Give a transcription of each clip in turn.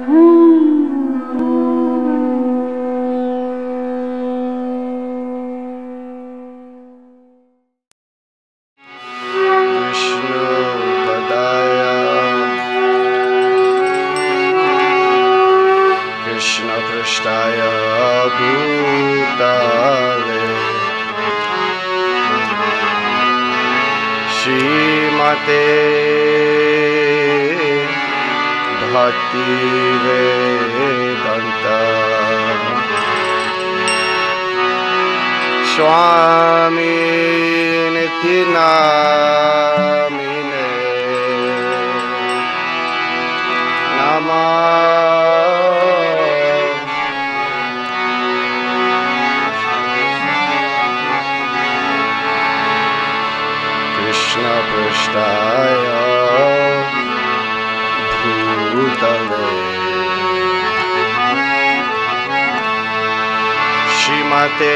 श्रीमते भक्ति वेदांत स्वामी नित्य नामिने नमः। कृष्ण पृष्ठाय भूतले श्रीमते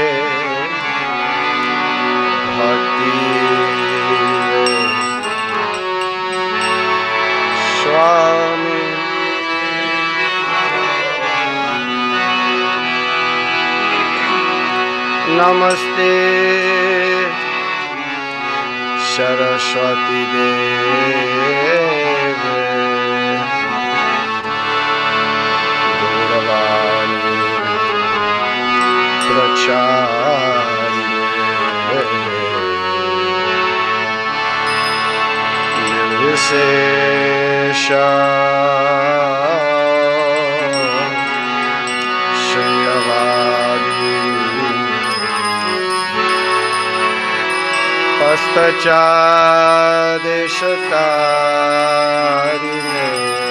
भक्ति स्वामी नमस्ते सरस्वती देवे गौरवाणी प्रचारिणे निर्विशेष शून्यवादी पश्चादेशतारिणे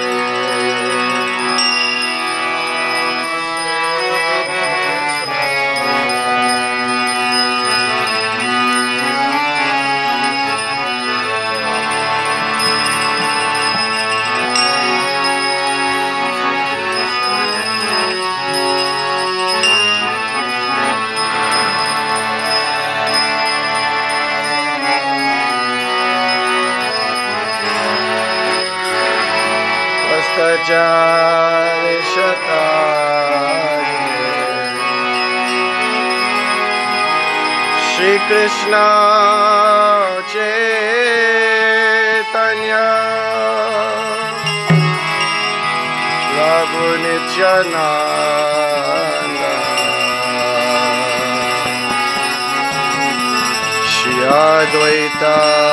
श्री कृष्ण चैतन्य प्रभु नित्यानंद श्री अद्वैत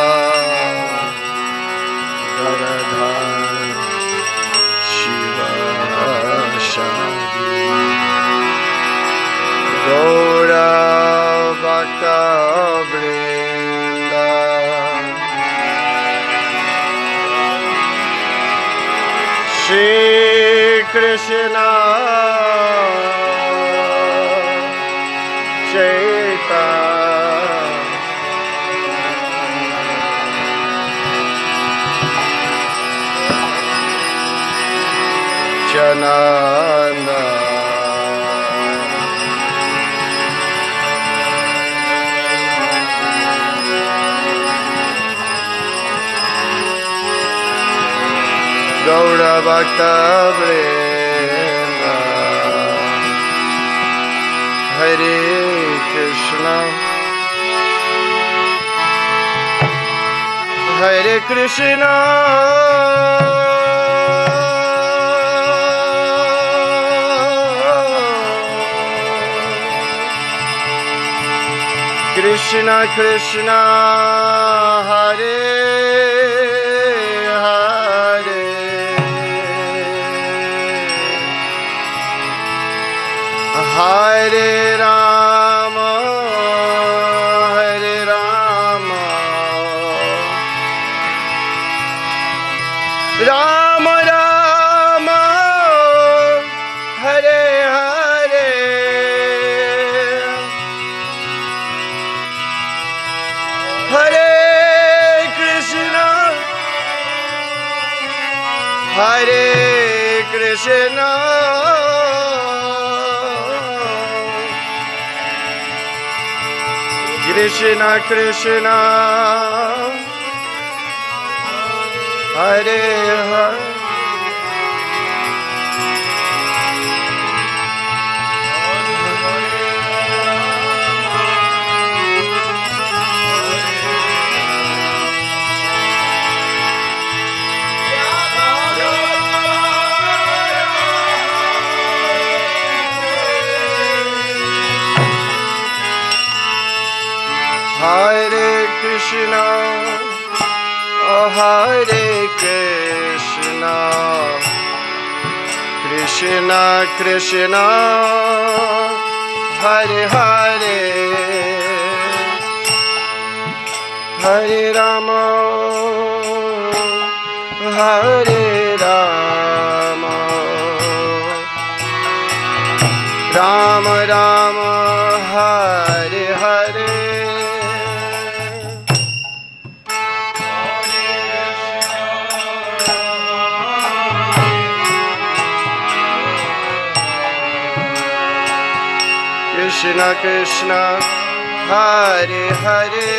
गौर भक्त वृंद श्री कृष्ण चैतन्य गौर भक्त वृंद हरे कृष्ण हरे Krishna Krishna Krishna Hare Hare Ram Ram Ram Hare Hare Hare Krishna Krishna Krishna Hare Hare Krishna, Hare Krishna, Krishna Krishna, Hare Hare, Hare Rama, Hare Rama, Rama Rama, Hare Hare. Krishna Krishna, Hare Hare,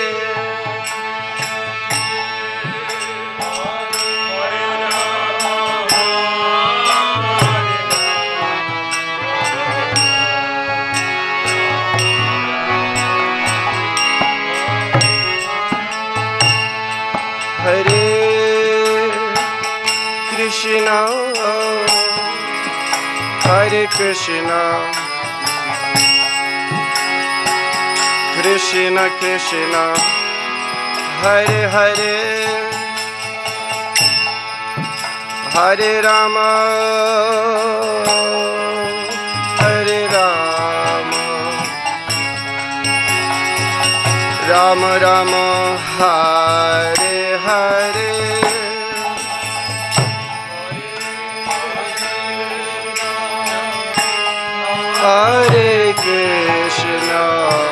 Hare Krishna, Hare Krishna, Krishna Krishna, Hare Hare, Hare Rama, Hare Rama, Rama Rama, Hare Hare, Hare Krishna,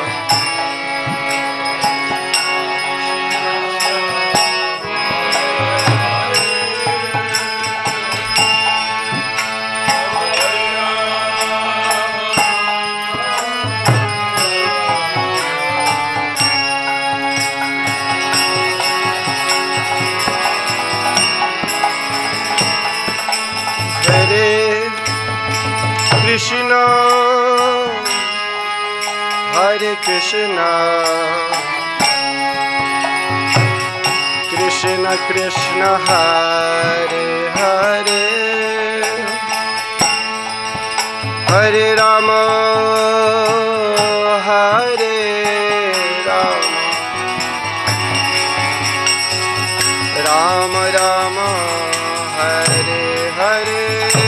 Krishna, Hare Krishna, Krishna Krishna, Hare Hare, Hare Rama, Hare Rama, Rama Rama, Hare Hare,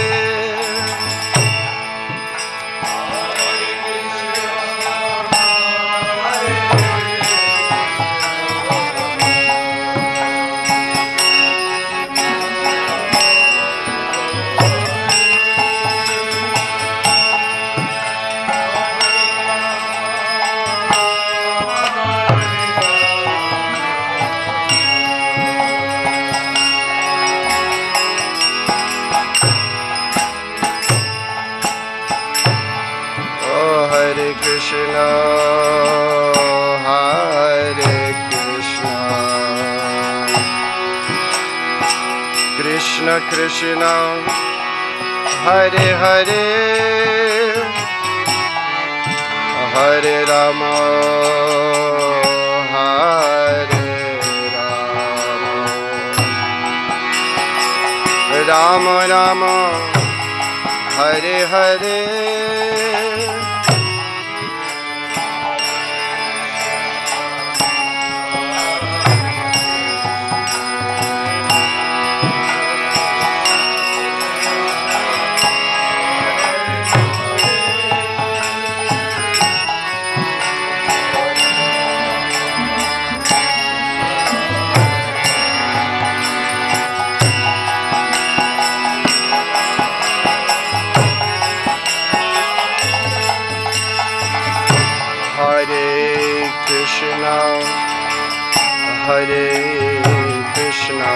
Krishna, Hare Krishna, Krishna Krishna, Hare Hare, Hare Rama, Hare Rama, Rama Rama, Hare Hare, Krishna, Hare Krishna,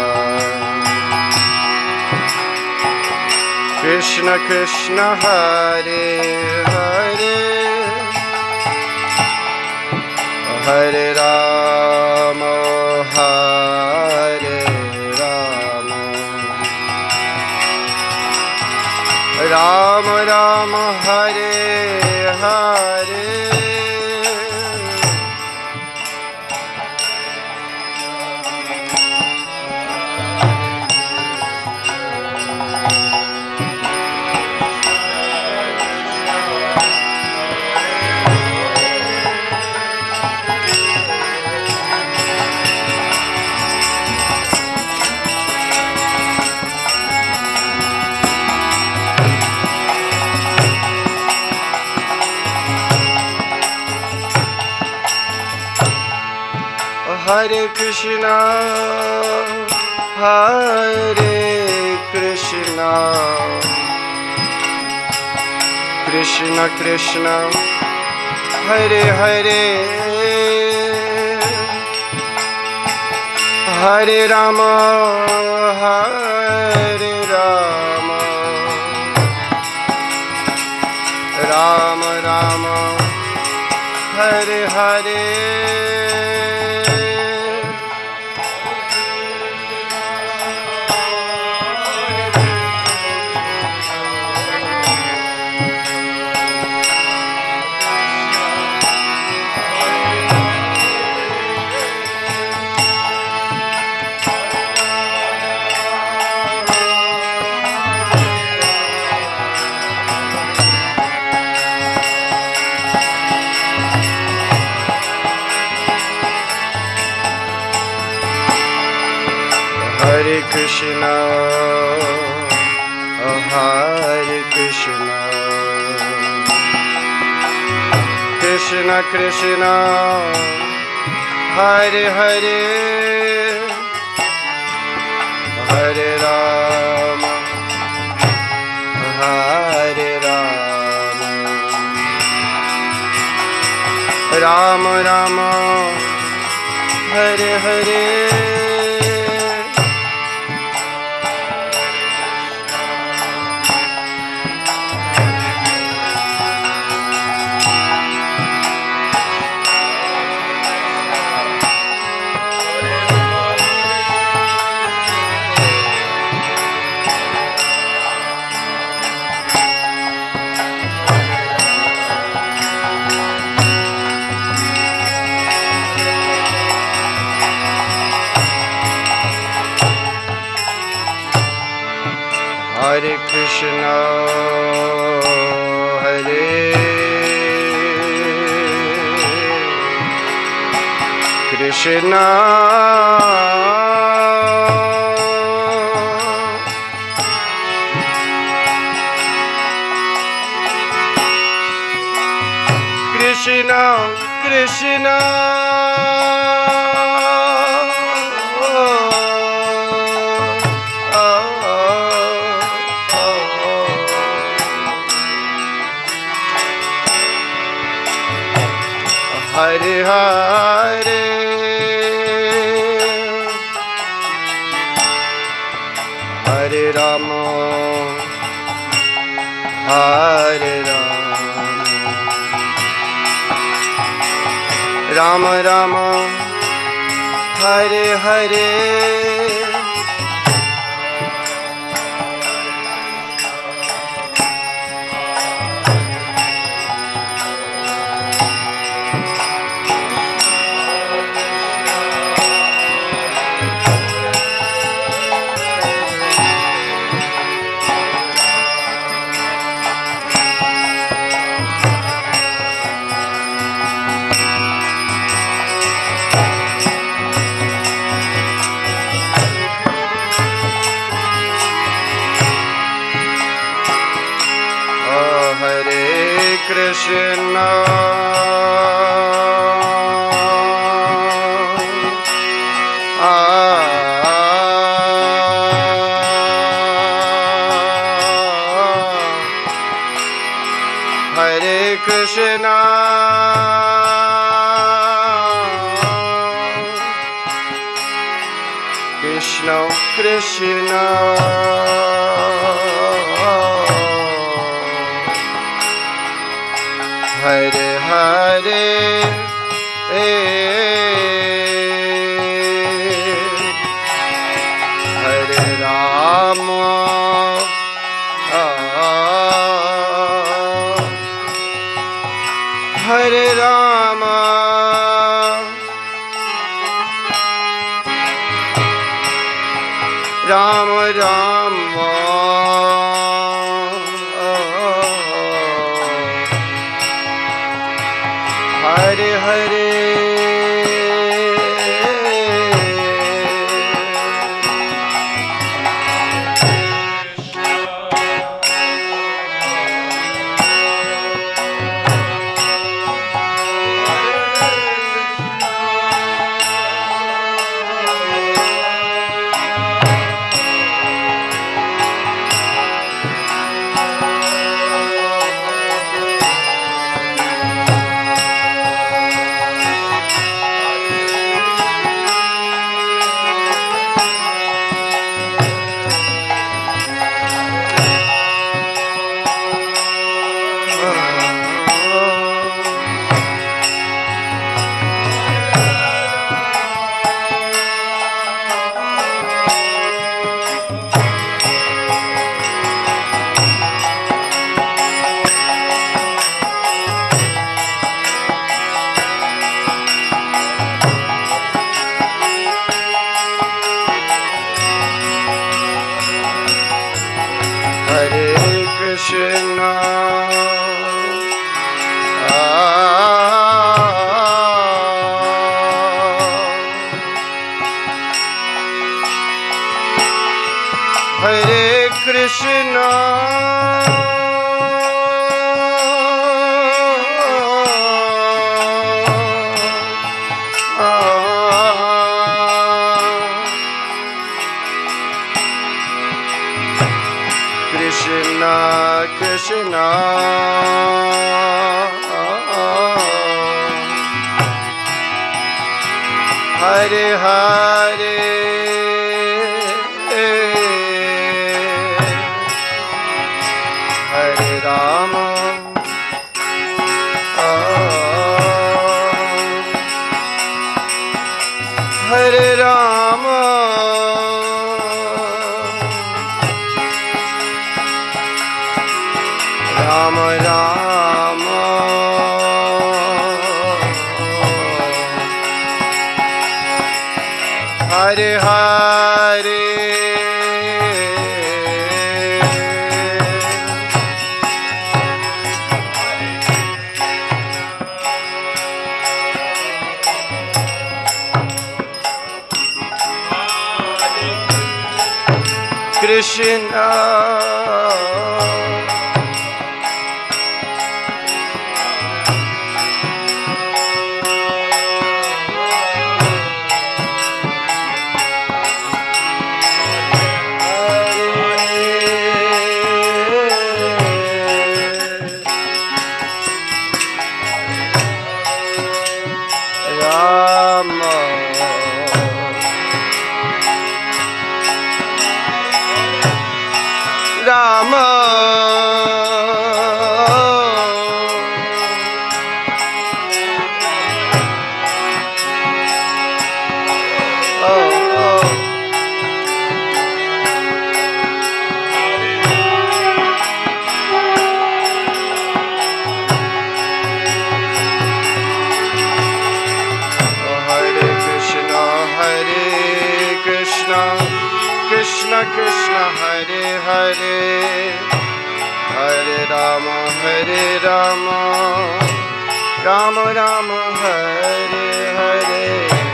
Krishna Krishna, Hare Hare, Hare Rama, Hare Rama, Rama Rama, Hare Hare, Hare Krishna, Hare Krishna, Krishna Krishna, Hare Hare, Hare Rama, Hare Rama, Rama Rama, Hare Hare. Hare Krishna, oh Hare Krishna, Krishna Krishna, Hare Hare, Hare Rama, Hare Rama, Rama Rama, Hare Hare. Hare Krishna, Hare Krishna, Krishna Krishna, Hare Hare, Hare Rama, Hare Rama, Rama Rama, Hare Hare. Krishna, Hare Krishna, Krishna Krishna, Hare Hare, Hare Rama, Hare Rama, Rama Rama, Hare Hare. Krishna, Hare Krishna, Krishna Krishna, Hare Hare, Hare Rama, Hare Rama, Rama Rama, Hare Hare, Krishna, Rama, Krishna Krishna, Hare Hare, Hare Rama, Hare Rama, Rama Rama, Hare Hare.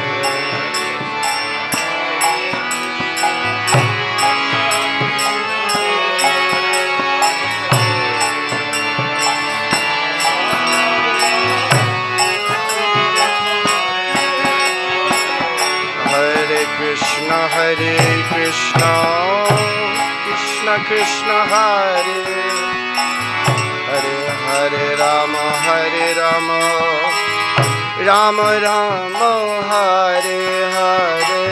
Krishna Hare Krishna, Krishna Krishna Hare Hare, Hare Rama, Hare Rama, Rama Rama, Hare Hare.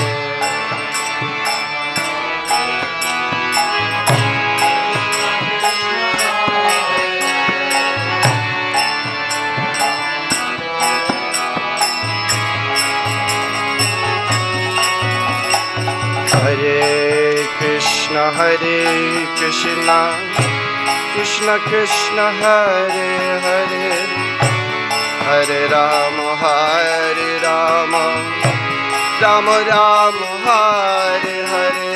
Hare Krishna, Hare Krishna, Krishna Krishna, Hare Hare, Hare Rama, Hare Rama, Rama Rama, Hare Hare.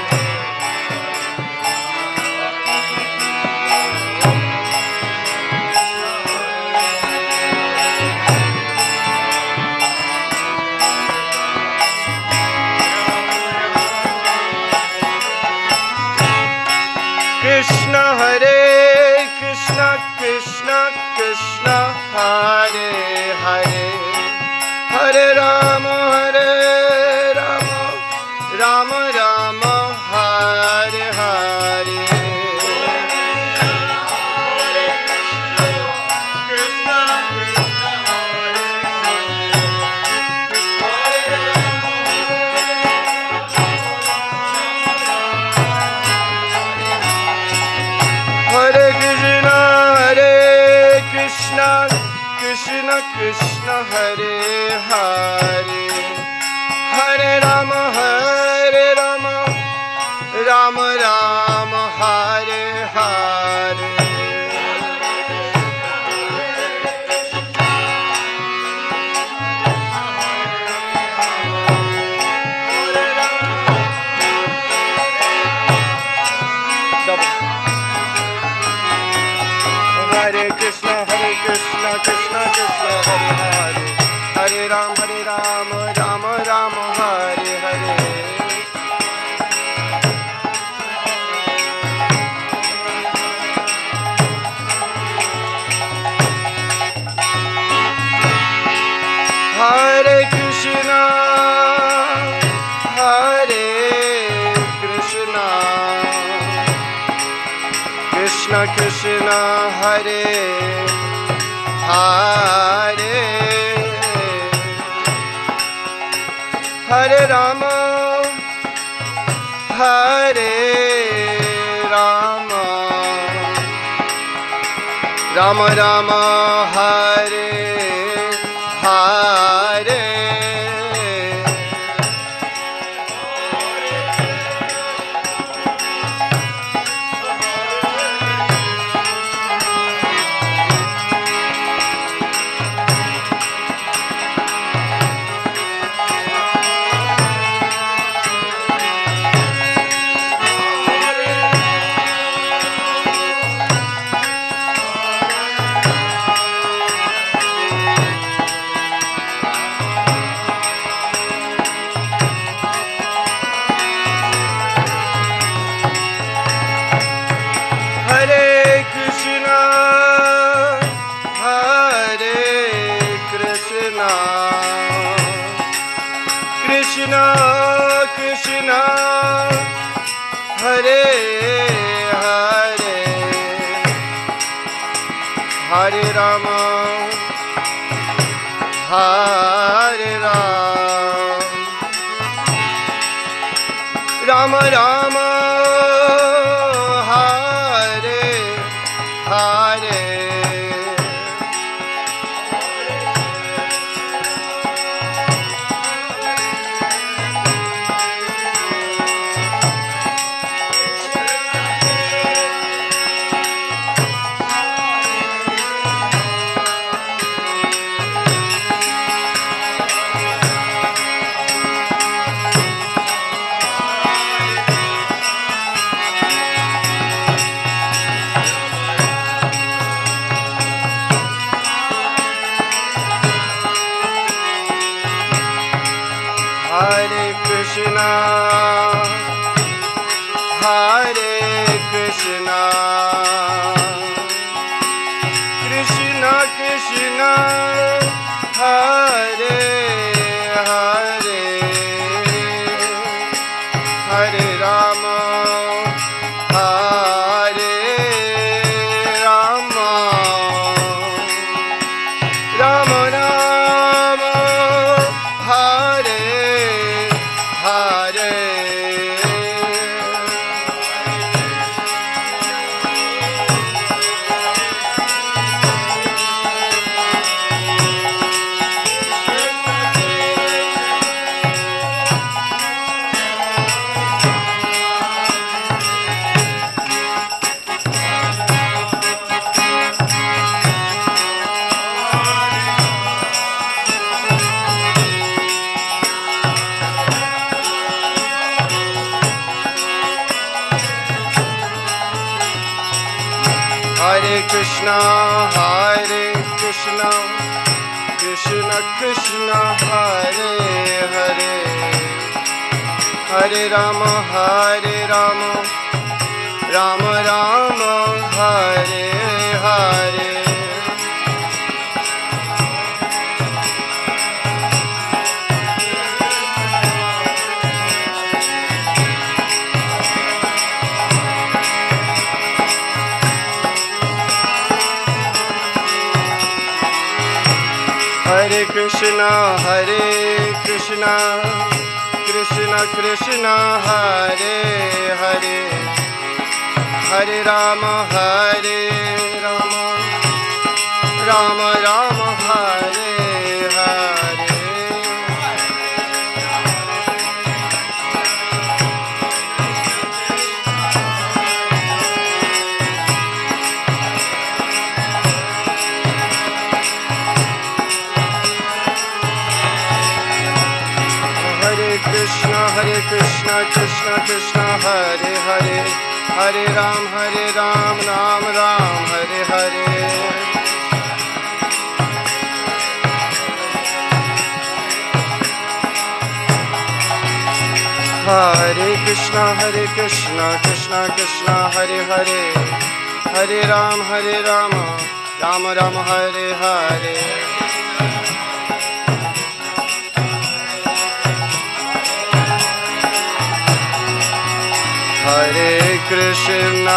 Krishna Hare Krishna, Krishna Krishna, Hare Hare, Hare Rama, Hare Rama, Rama Rama, Hare Hare. Hare Krishna, Hare Krishna, Krishna Krishna, Hare Hare, Hare Rama, Hare Rama, Rama Rama, Hare Hare. Double. Hare Hare, हरे राम राम राम हरे हरे। हरे कृष्णा कृष्ण कृष्ण हरे हरे, हरे राम राम राम हरे हरे। कृष्णा कृष्णा हरे हरे, हरे राम राम राम हरे हरे। हरे कृष्णा कृष्णा कृष्णा हरे हरे, हरे राम राम राम हरे हरे। हरे कृष्णा कृष्ण कृष्ण हरे हरे, हरे राम राम राम हरे हरे। हरे कृष्णा कृष्ण कृष्ण हरे हरे, हरे राम राम राम हरे हरे। हरे कृष्णा कृष्ण कृष्ण हरे हरे, हरे Ram Ram Ram Hare Hare. Hare Krishna, Krishna Krishna, Hare Hare, Hare Rama, Rama Rama, Hare Hare. Hare Krishna,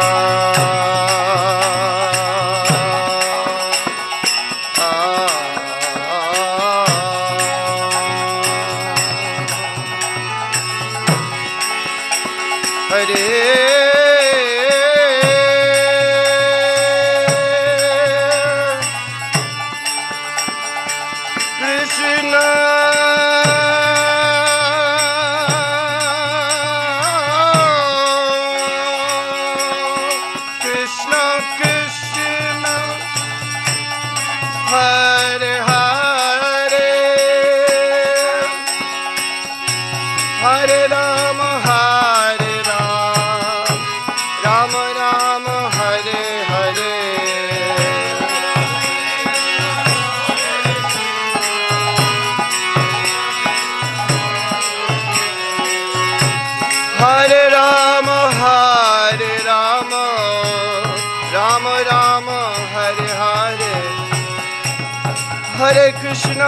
Hare Krishna,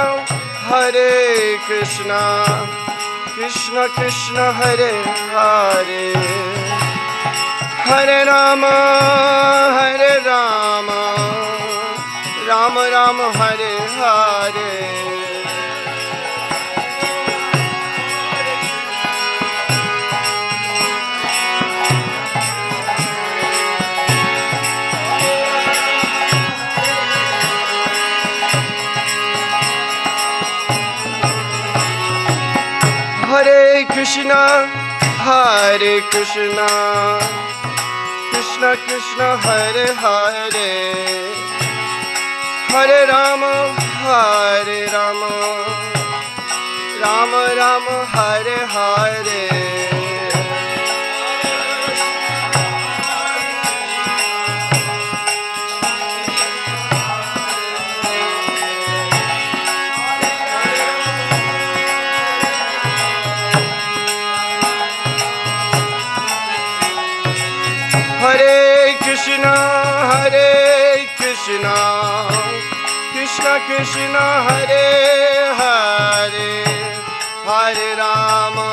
Krishna Krishna, Hare Hare, Hare Rama, Rama Rama, Hare Hare. Hare Krishna, Krishna Krishna, Hare Hare, Hare Rama, Rama Rama, Hare Hare. Hare Krishna, Krishna Krishna, Hare Hare, Hare Rama,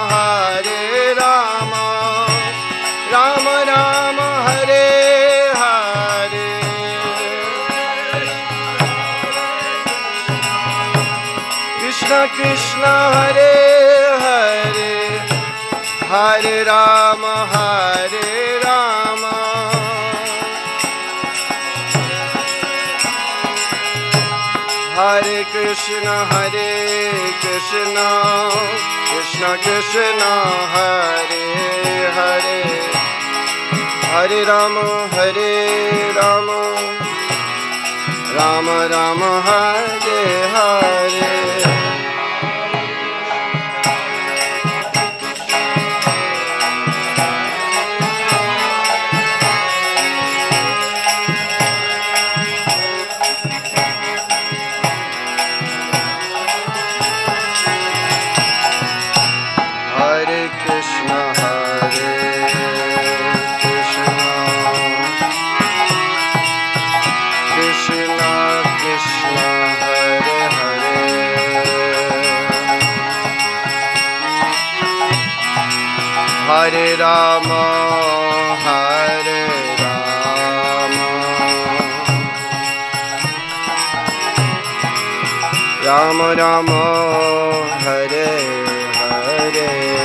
Rama Rama, Hare Hare. Krishna Krishna, Hare Hare, Hare Rama, Hare Krishna, Krishna Krishna, Hare Hare, Hare Rama, Rama Rama, Hare Hare. Hare Krishna, Krishna Krishna, Hare Hare, Hare Rama, Rama Rama, Hare Hare.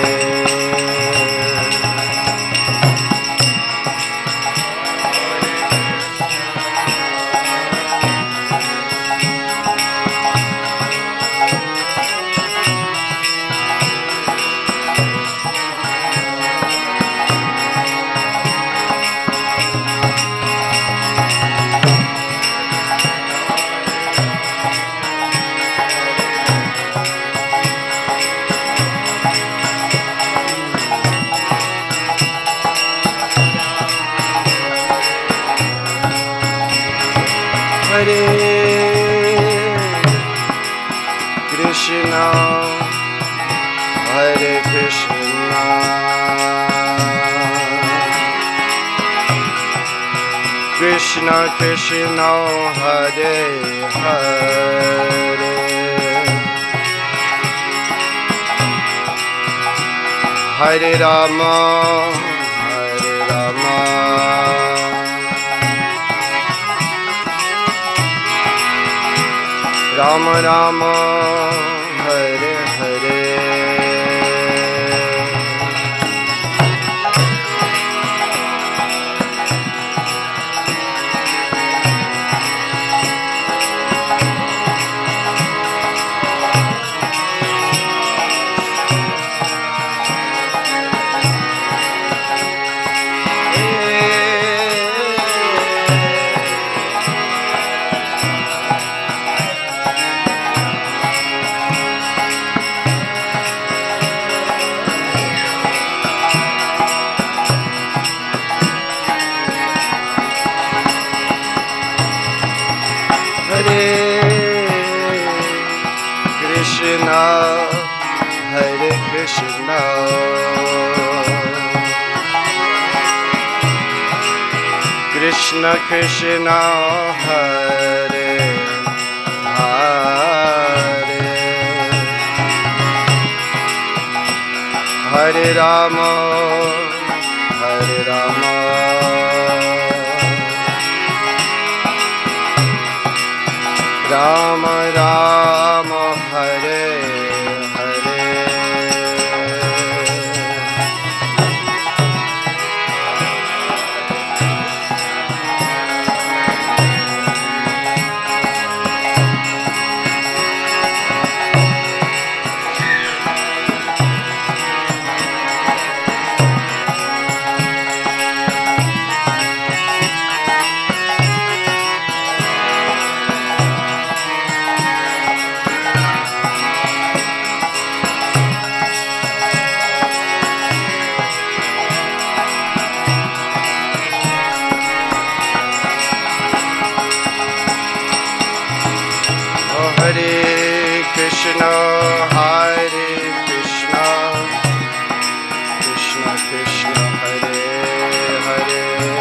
Hare Krishna, Hare Krishna, Krishna Krishna Hare Hare Hare Rama Hare Rama Rama Rama Hare Hare Hare Krishna Krishna Krishna Hare Hare Hare Rama Hare Rama Rama Rama Hare Hare Hare Krishna Hare Krishna Krishna Krishna Hare Hare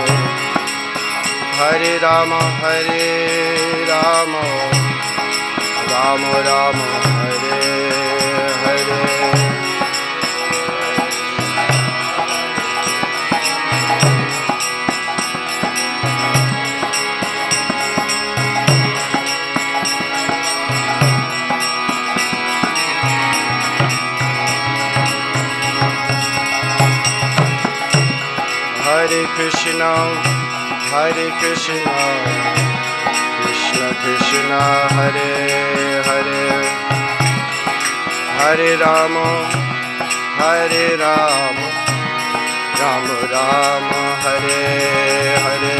Hare Rama Hare Rama Rama Rama Hare Hare Hare Krishna Krishna Krishna Hare Hare Hare Rama Rama Rama Hare Hare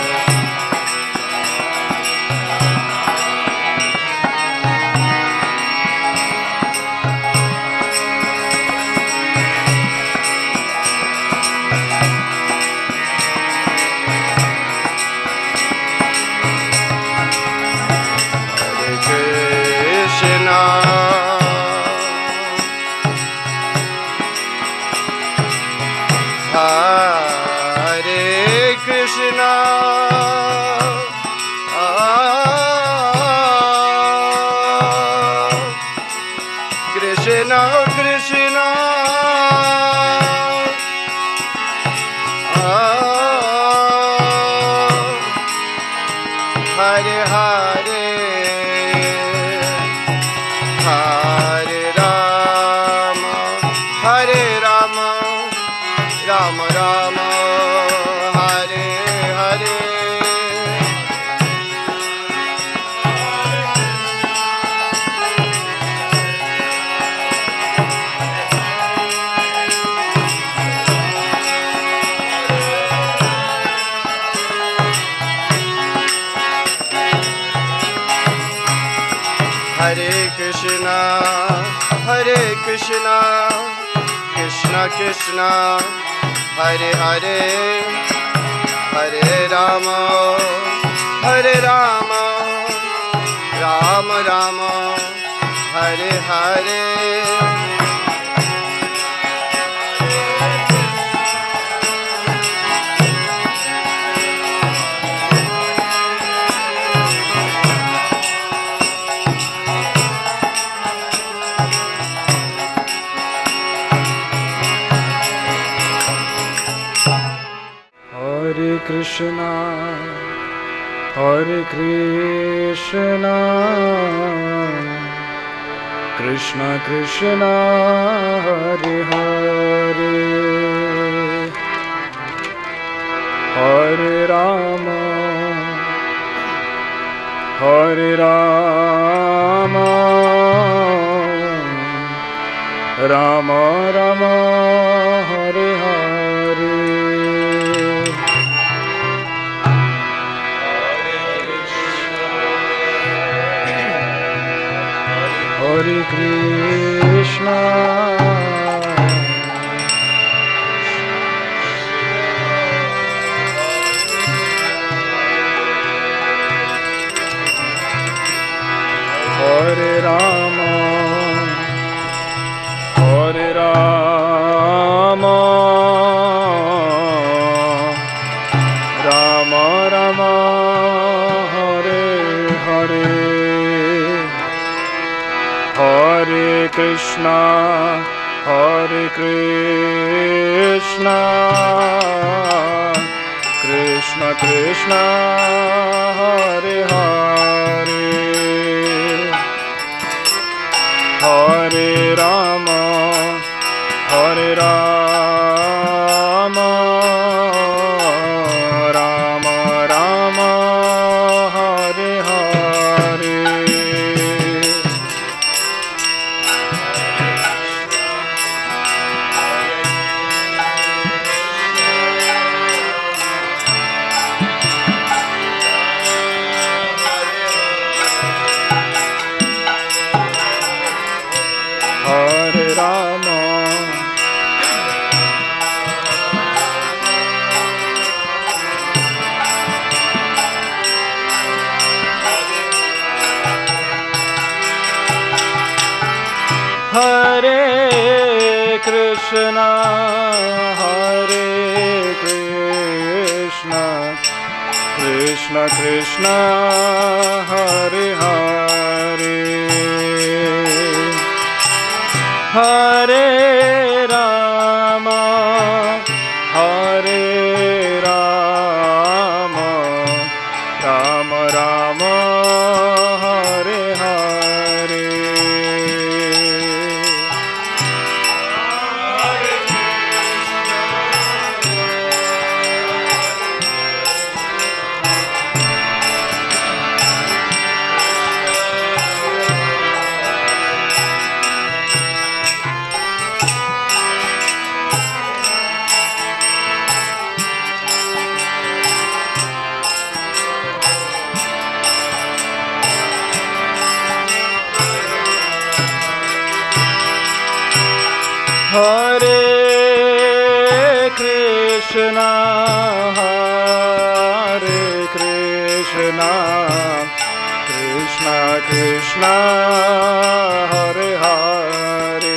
Hare Krishna Krishna Krishna Hare Hare Hare Rama Rama Rama Hare Hare Hare Krishna Krishna Krishna Hare Hare Hare Rama Rama Rama Hare Hare Krishna Hare Krishna Krishna Krishna Hare Hare Hare Rama Hare Rama Rama Rama Hare Hare Hare Krishna Hare Rama Hare Rama Rama Rama Hare Hare Hare Krishna Hare Krishna Krishna Krishna Hare Hare Hare Rama Hare Rama Rama Rama Hare Hare Hare Rama Hare Krishna Hare Krishna Krishna Krishna Hare Hare Hare Rama Hare Rama Rama Rama Hare Hare Hare Krishna Hare Krishna Krishna Krishna Hare Hare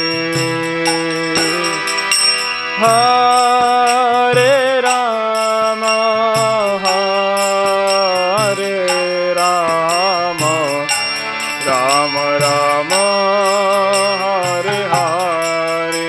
Hare Rama Hare Rama Rama Rama Hare Hare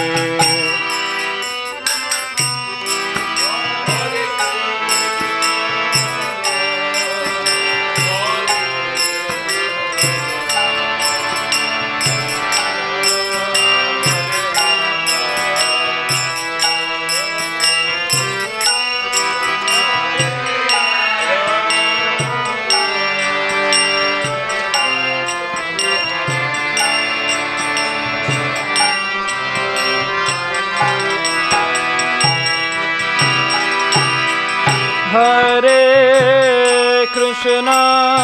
Hare Krishna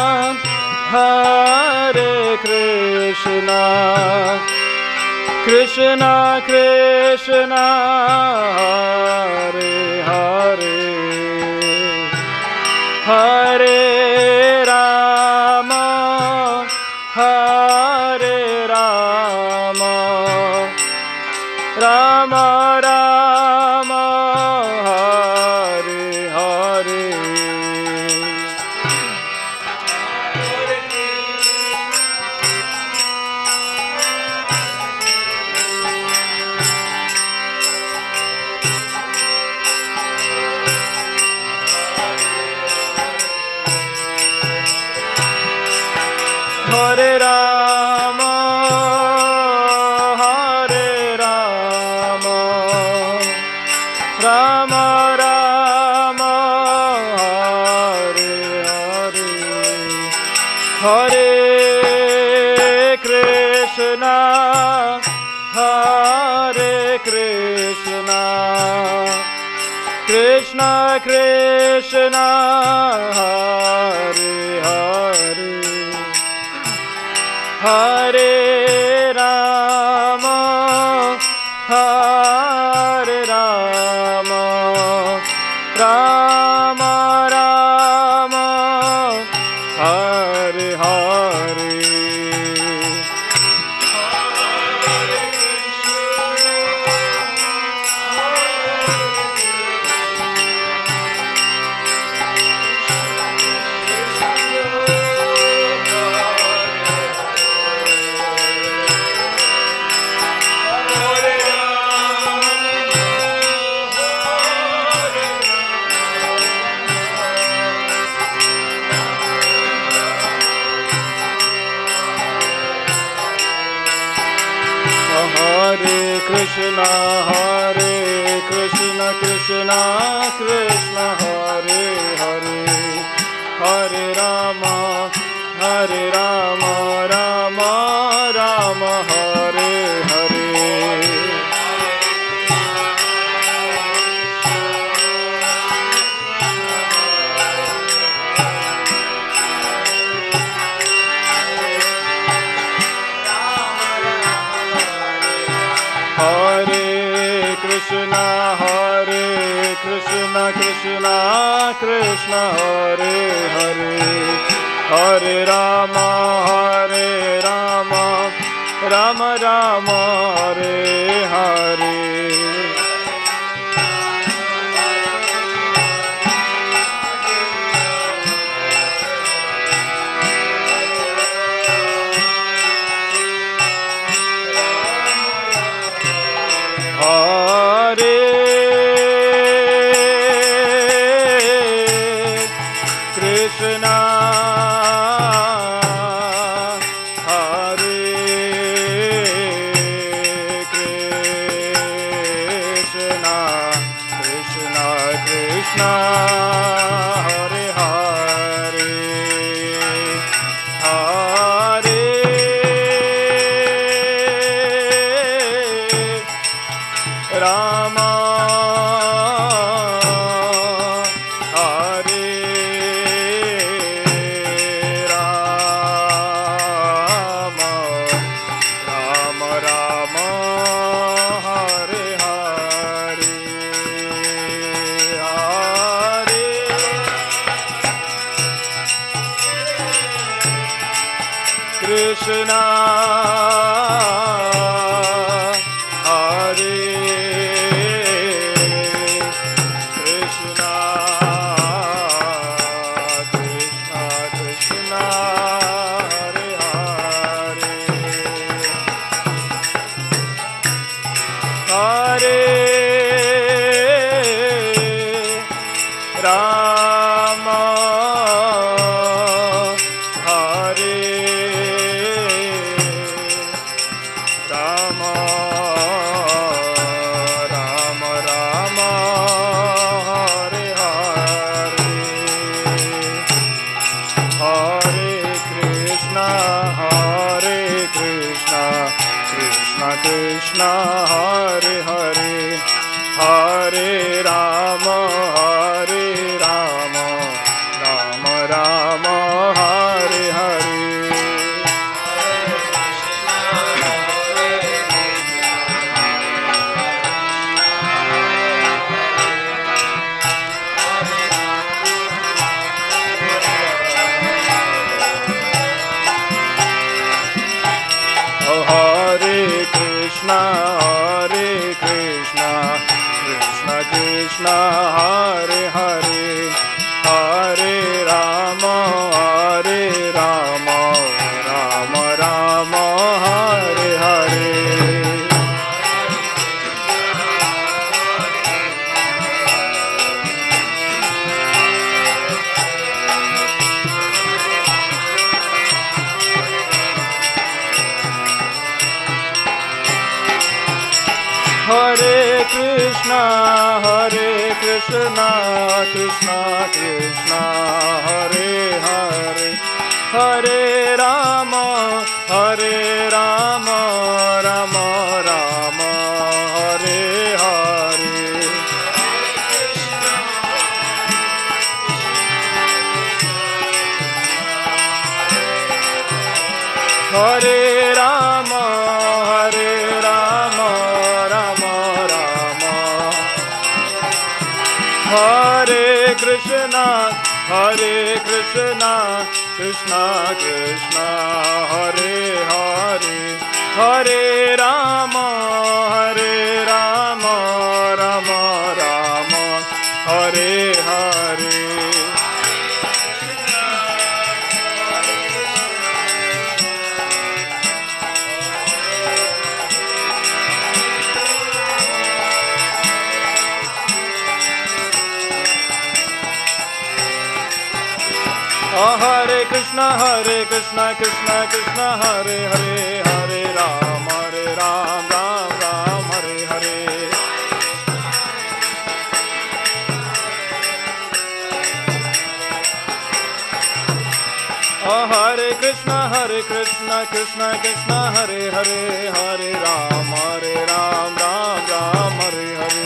Hare Krishna Krishna Krishna Hare Hare Hare Rama Hare Rama Rama Rama Hare Hare Hare Rama, Hare Rama, Rama Rama, Hare Hare, Hare Krishna, Hare Krishna, Krishna Krishna, Hare Hare, Hare Rama, Hare Rama, Rama Rama, Hare Hare. Hare Krishna, Krishna Krishna, Hare Hare, Hare Rama, Rama Rama, Hare Hare. Hare Krishna, Krishna Krishna, Hare Hare, Hare Rama, Rama Rama, Hare Hare. Hare Krishna, Hare Krishna, Krishna Krishna, Hare Hare, Hare Rama, Hare Rama, Rama Rama, Hare Hare, Hare Krishna, Hare Krishna, Krishna Krishna, Hare Hare, Hare Rama, Hare Rama, Rama Rama, Hare Hare, Hare Krishna, Krishna Krishna, Hare Hare, Hare Rama, Rama Rama, Hare Hare. Hare Krishna, Krishna Krishna, Hare Hare, Hare Rama, Rama Rama, Hare Hare. Krishna Krishna Krishna Hare Hare Hare Rama Rama Rama Hare Hare Hare Rama Rama Rama Hare Krishna Krishna Krishna Hare Hare Hare Rama Rama Rama Hare Hare Hare Krishna Krishna Krishna Hare Hare Hare Ram Ram Ram Hare Hare Hare Krishna Krishna Krishna Hare Hare Hare Ram Ram Ram Hare Hare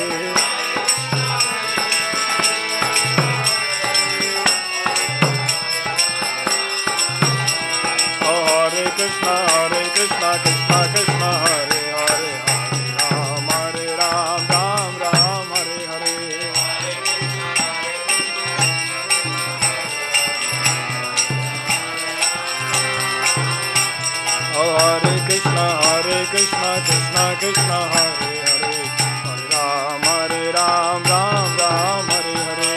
Hare Krishna Krishna Krishna Hare Hare Hare Ram Ram Ram Hare Hare Hare Krishna Krishna Krishna Hare Hare Hare Ram Ram Hare Hare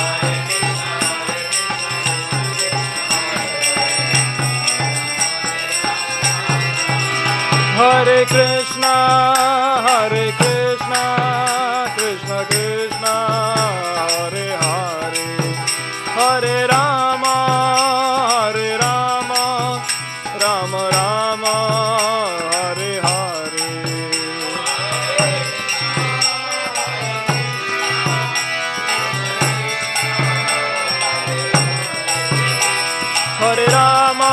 Hare Krishna Krishna Krishna Hare Hare Hare Rama Rama Rama Hare Hare Hare Rama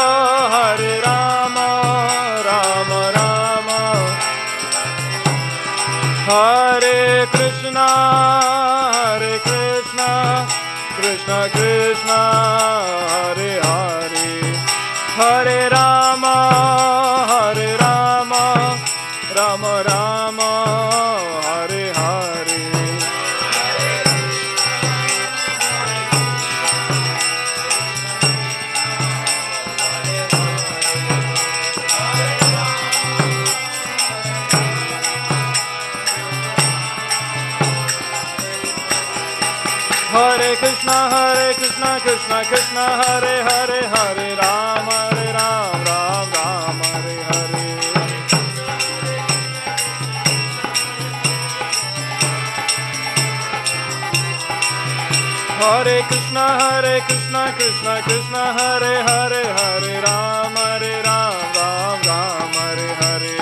Rama Rama Hare Krishna Krishna Krishna Hare Hare Hare Rama Rama Rama Hare Hare Hare Krishna Krishna Hare Hare Hare Ram Ram Hare Hare Hare Krishna Krishna Hare Hare Hare Ram Ram Hare Hare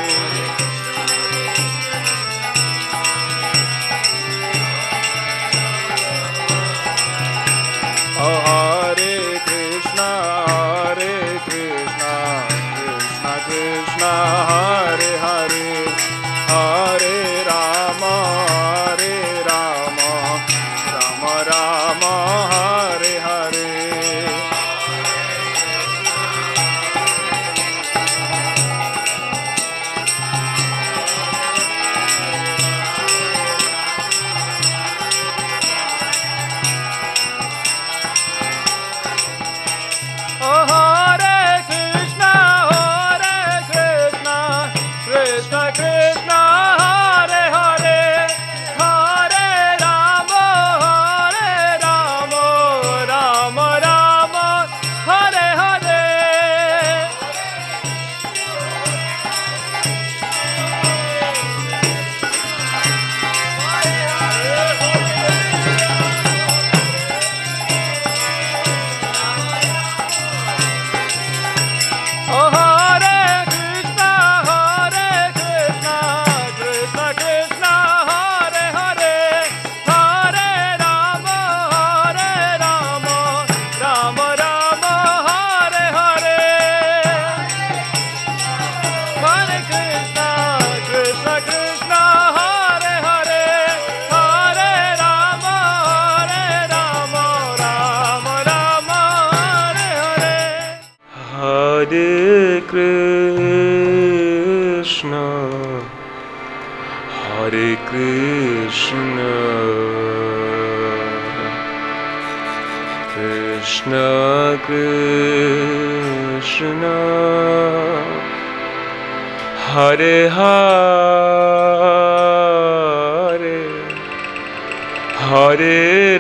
Hare Krishna Krishna Krishna Hare Hare Hare Rama Rama Rama Hare Hare Krishna Hare Hare Hare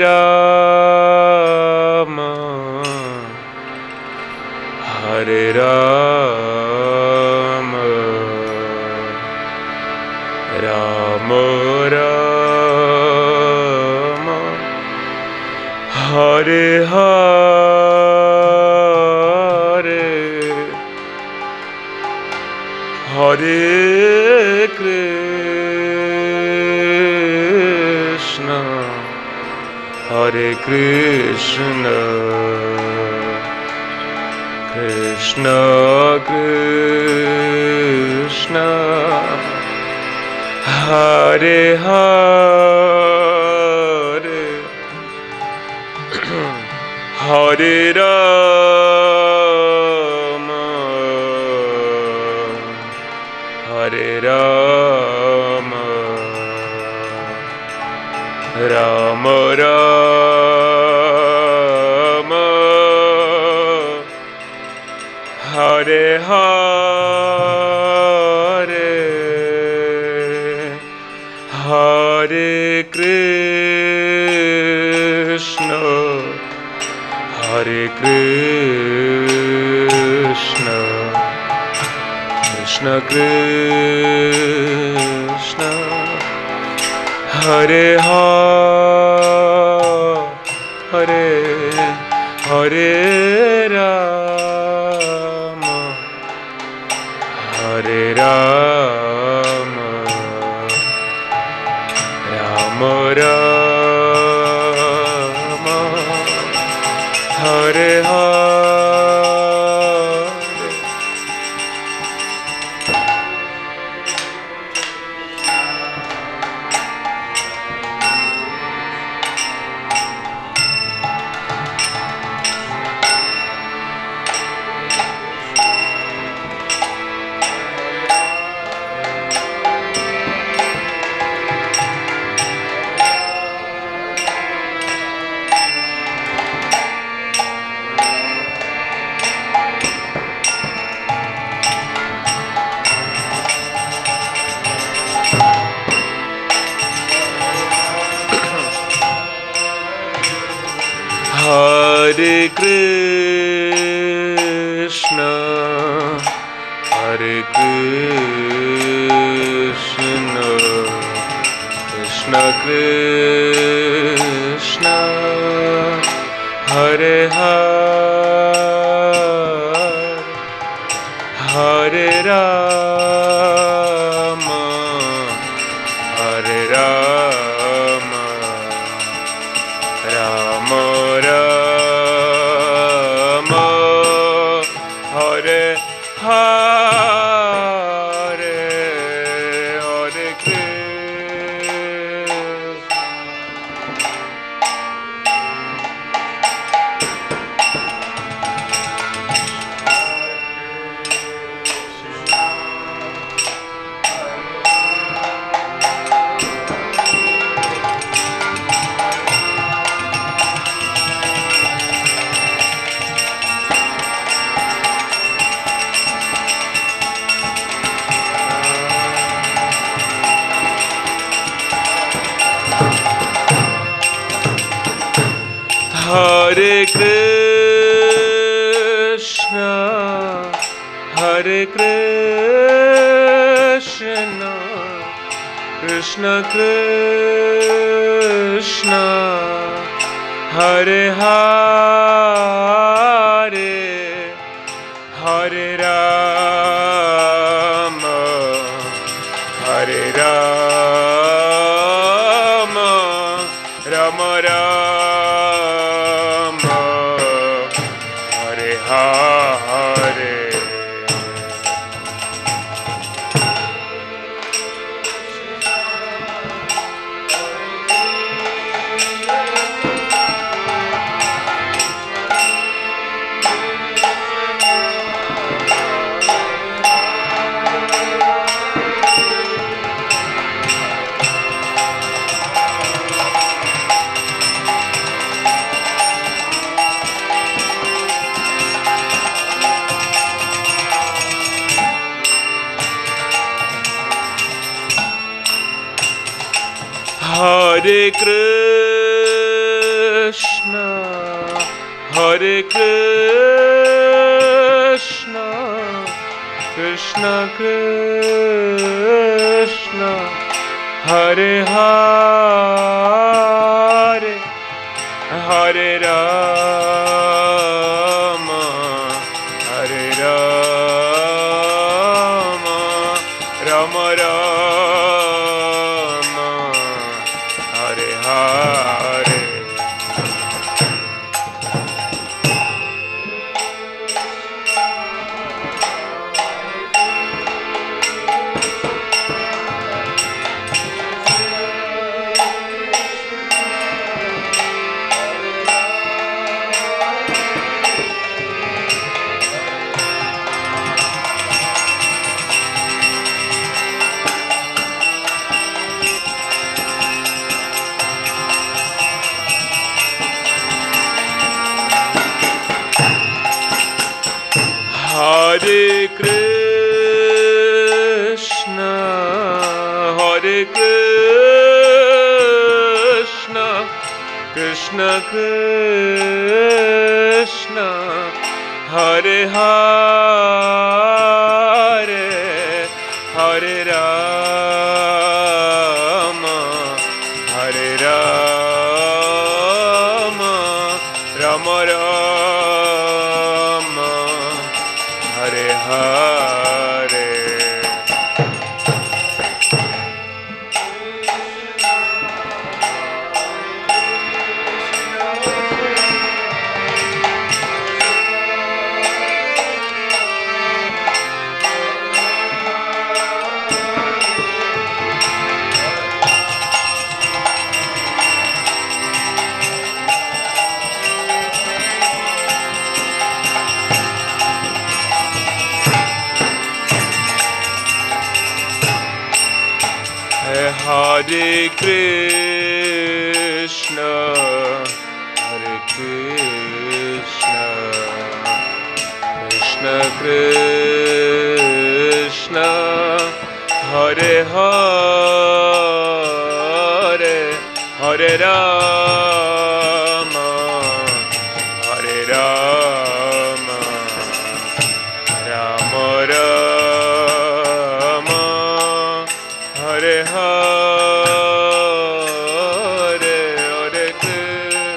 Rama Hare Rama Rama Rama Hare Hare Hare Krishna Hare Krishna Krishna Krishna Hare Hare Hare Rama Hare Rama Rama Rama Hare Hare Hare Krishna Hare Krishna Krishna Krishna Hare Hare Hare Rama Hare Rama Rama Rama Hare Hare Hare Krishna Hare Krishna Krishna Krishna Hare Hare Hare Rama Hare Rama Rama Rama Hare Hare Hare Hare Krishna Hare Krishna Krishna Krishna Hare Hare Hare Rama Hare Rama Rama Rama Hare Hare Krishna, Hare Krishna, Krishna Krishna, Hare Hare, Hare Rama, Hare Rama, Rama Rama, Hare Hare. Hare Krishna, Hare Krishna, Krishna Krishna, Hare Hare, Hare Rama, Hare Rama, Rama Rama, Hare Hare. Hare Krishna, Hare Krishna, Krishna Krishna, Hare Hare, Hare Rama, Hare Rama, Rama Rama, Hare Hare, Hare Krishna.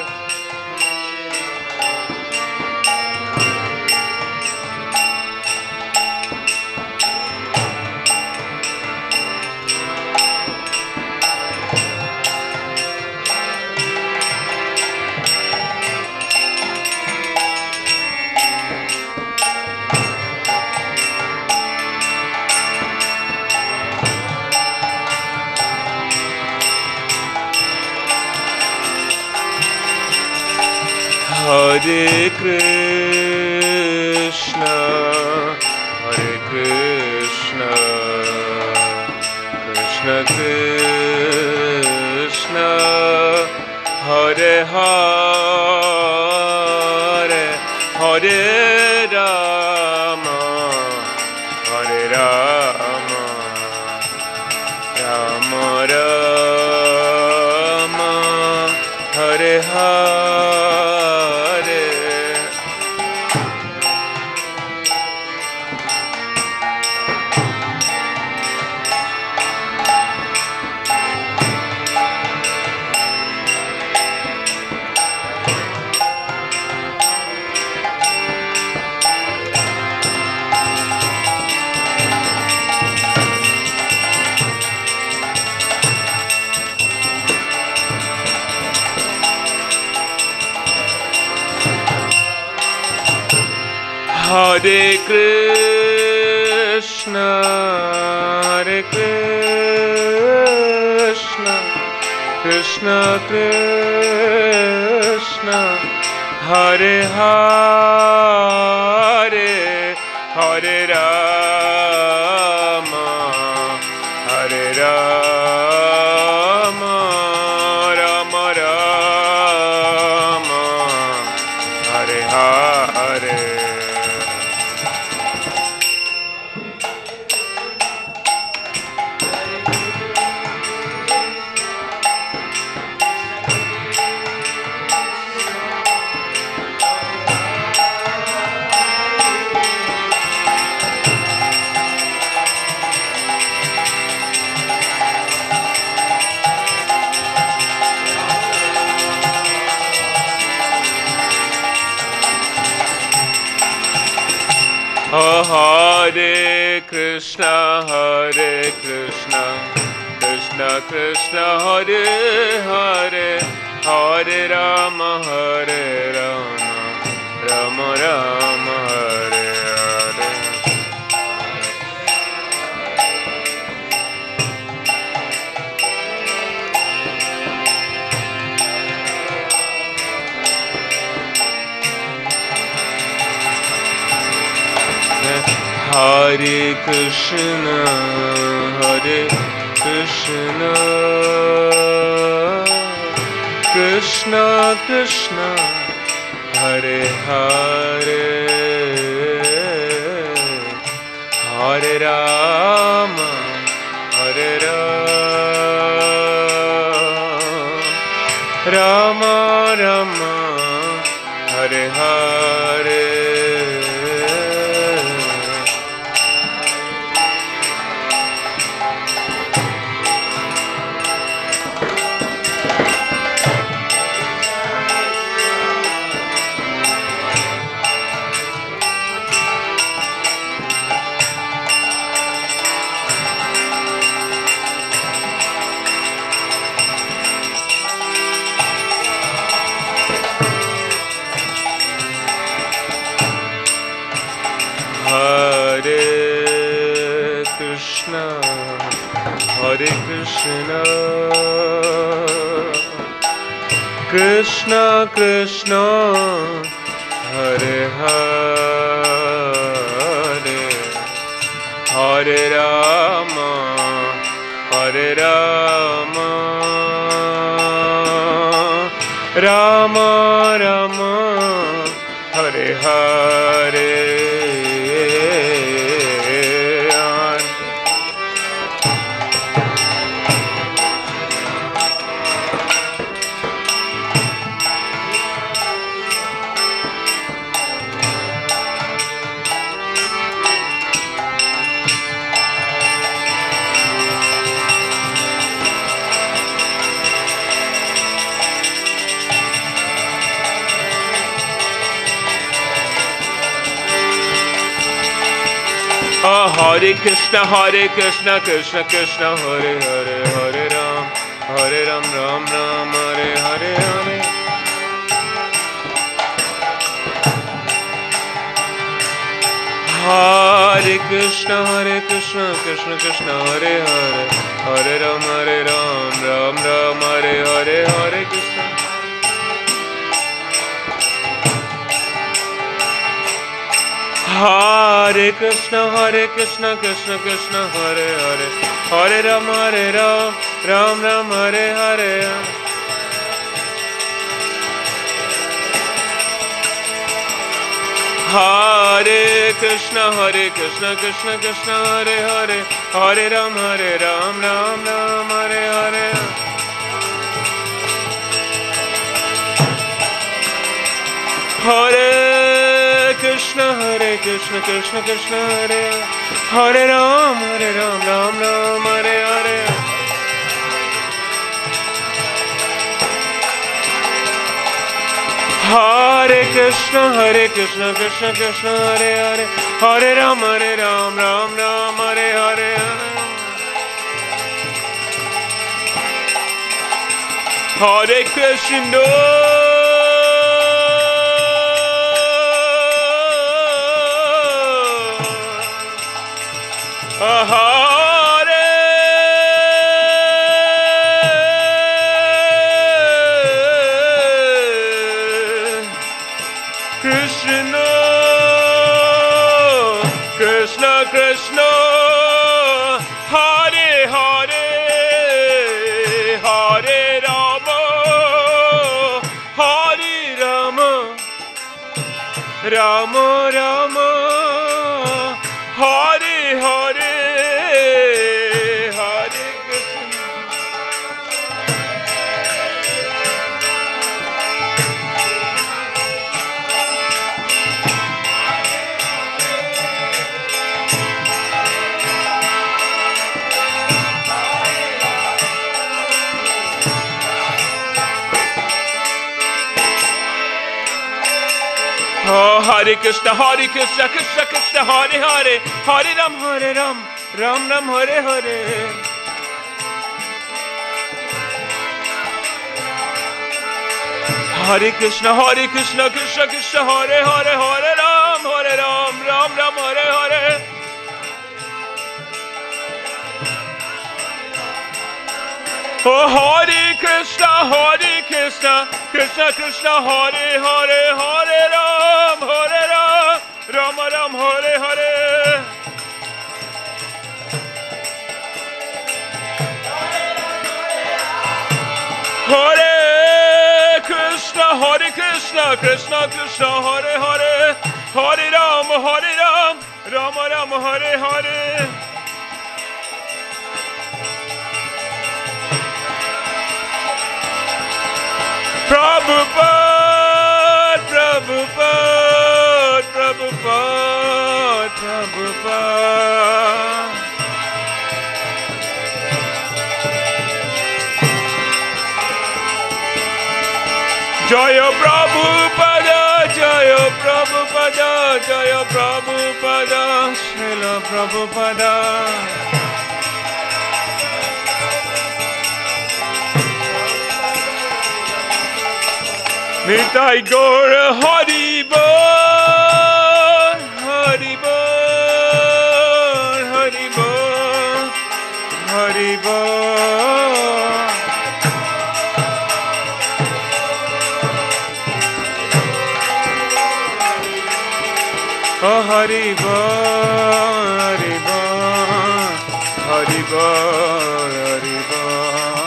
Hare Krishna, Hare Krishna, Krishna Krishna, Hare Hare, Hare Rama, Hare Rama, Rama Rama, Hare Hare. Hare Krishna, Hare Krishna, Krishna Krishna, Hare Hare, Hare Rama, Hare Rama, Rama Rama, Hare Hare. Hare Krishna, Krishna Krishna, Hare Hare, Hare Rama, Rama Rama, Hare Hare. Hare Krishna, Krishna Krishna, Hare Hare, Hare Rama, Rama Rama, Hare Hare. Hare Krishna, Krishna Krishna, Hare Hare, Hare Rama, Rama Rama, Hare Hare. Hare Krishna, Krishna Krishna, Hare Hare, Hare Ram, Ram Ram, Hare Hare, Hare. Hare Krishna, Krishna Krishna, Hare Hare, Hare Ram, Ram Ram, Hare Hare, Hare Krishna. Hare Krishna, Krishna Krishna, Hare Hare, Hare Ram, Ram Ram, Hare Hare. Hare Krishna, Krishna Krishna, Hare Hare, Hare Ram, Ram Ram, Hare Hare. Hare Krishna, Krishna Krishna, Hare Hare Ram, Ram Ram, Hare Hare. Hare Krishna, Krishna Krishna, Hare Hare, Hare Ram, Ram Ram, Hare Hare. Hare Krishna. Hare Krishna, Krishna Krishna, Hare Hare, Hare Rama, Hare Rama, Rama Rama, Hare Hare. Oh, Hare Krishna, Krishna Krishna, Hare Hare, Hare Ram, Ram Ram, Hare Hare. Hare Krishna, Krishna Krishna, Hare Hare, Hare Ram, Ram Ram, Hare Hare. Oh, Hare Krishna, Krishna Krishna, Hare Hare, Hare Ram, Ram Ram, Hare Hare. Hare Krishna, Krishna Krishna, Hare Hare, Hare Ram, Ram Ram, Hare Hare. Prabhupada, Prabhupada, Prabhupada, Prabhupada. Jaya Prabhupada, Jaya Prabhupada, Jaya Prabhupada, Srila Prabhupada. Nitai Gaura, Hari Bol, Hari Bol, Hari Bol, Hari Bol. Oh, Hari Bol, Hari Bol, Hari Bol, Hari Bol.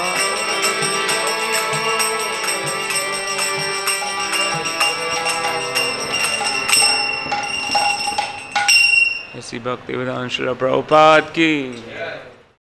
ऐसी भक्ति विधान श्री प्रभुपाद की।